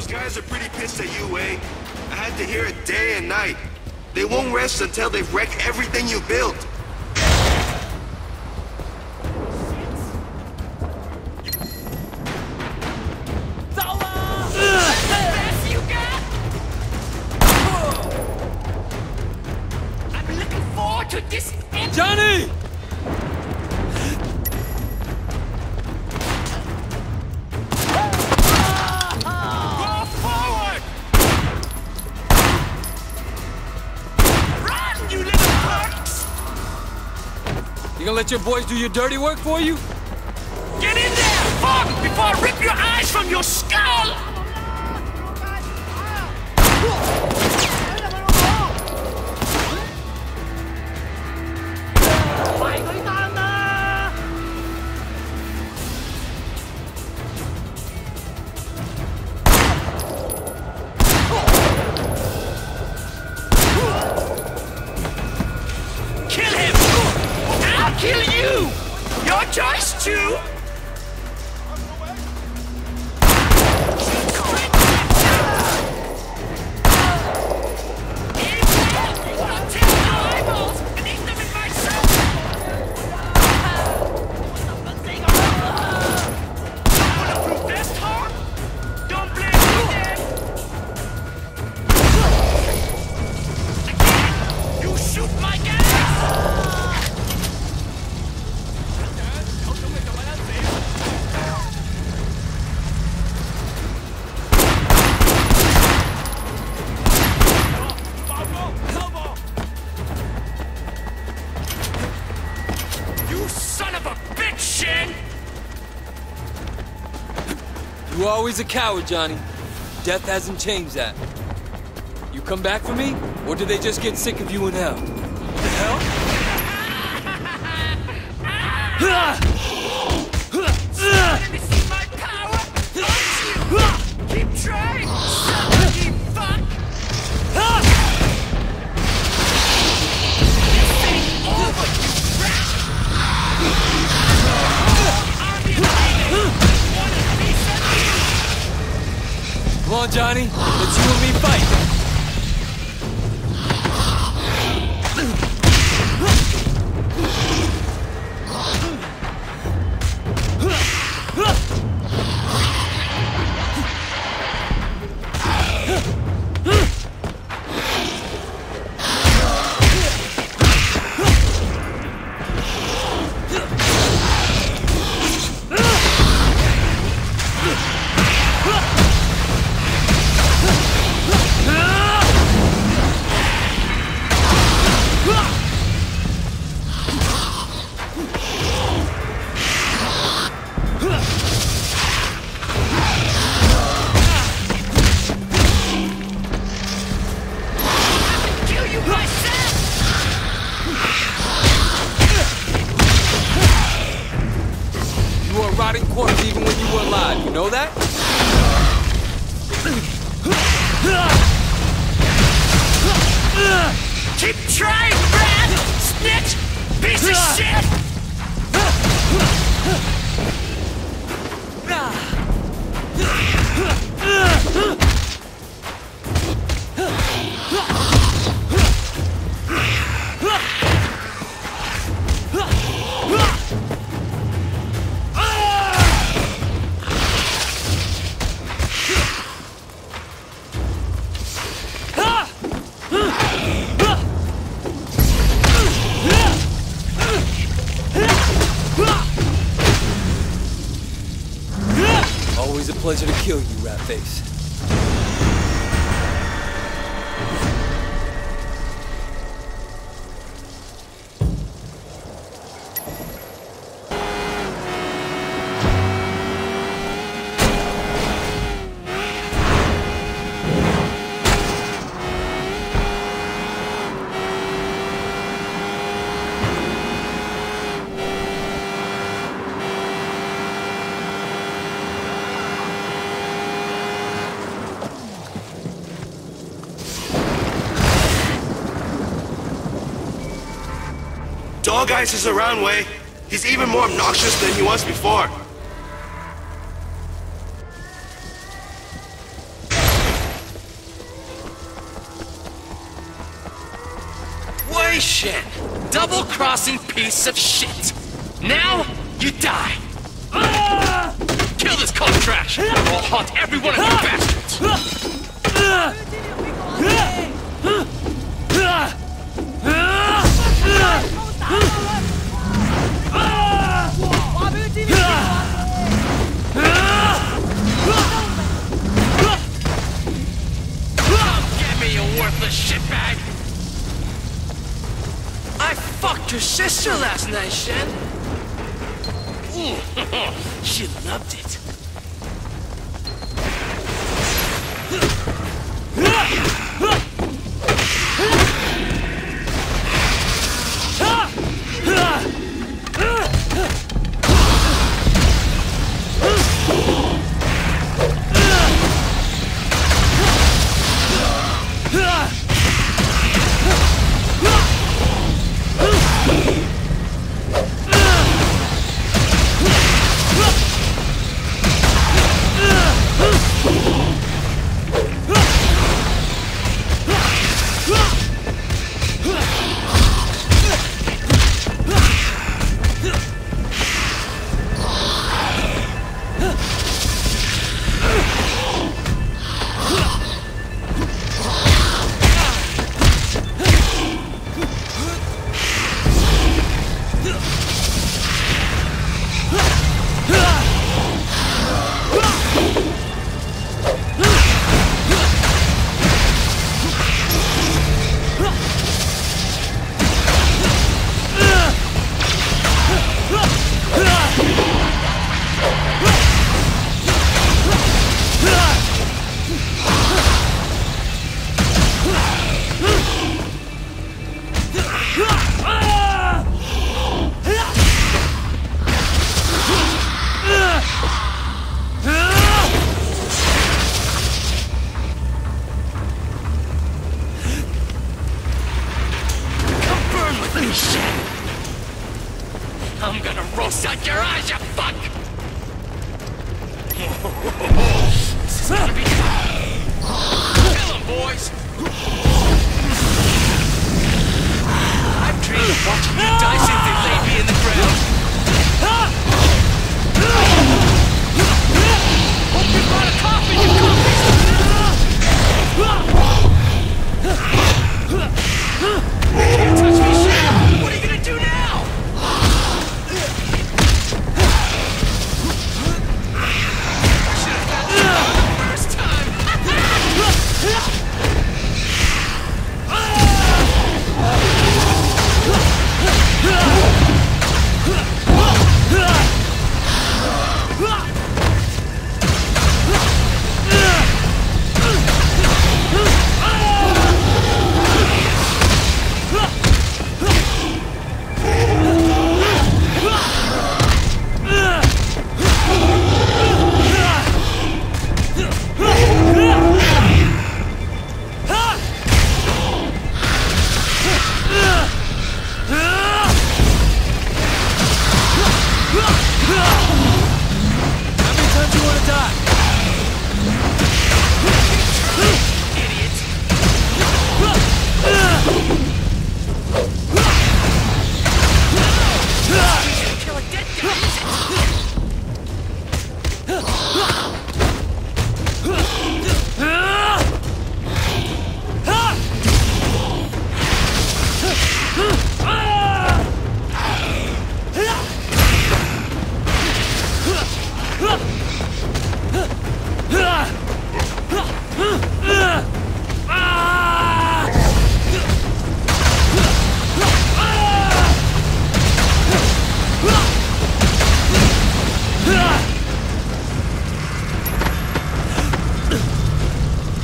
Those guys are pretty pissed at you, Wei. I had to hear it day and night. They won't rest until they've wrecked everything you built. Johnny! Go forward! Run, you little punks! You gonna let your boys do your dirty work for you? Get in there, fuck, before I rip your eyes from your skull! Kill you! Your choice, too! You were always a coward, Johnny. Death hasn't changed that. You come back for me, or do they just get sick of you in hell? What the hell? Let me see my power! Keep trying! Sucky fuck! This ain't over, you rat! I'll be waiting! Come on, Johnny. Let's you and me fight. Rotting corpse even when you were alive, you know that? Keep trying, Brad! Snitch! Piece of shit! Always a pleasure to kill you, Ratface. Dog Eyes is around, Wei. He's even more obnoxious than he was before. Shen. Double-crossing piece of shit. Now, you die. Kill this cult trash, or I'll haunt every one of you bastards. Get me, you worthless shitbag! I fucked your sister last night, Shen. She loved it. I'm gonna roast out your eyes, you fuck! This is gonna be fun. Kill him, boys! I've dreamed of watching you die since they laid me in the ground. Hope you brought a coffee, you You can't touch me, Shen! What are you gonna do now?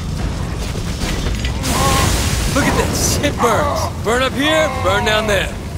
It burns. Burn up here, burn down there.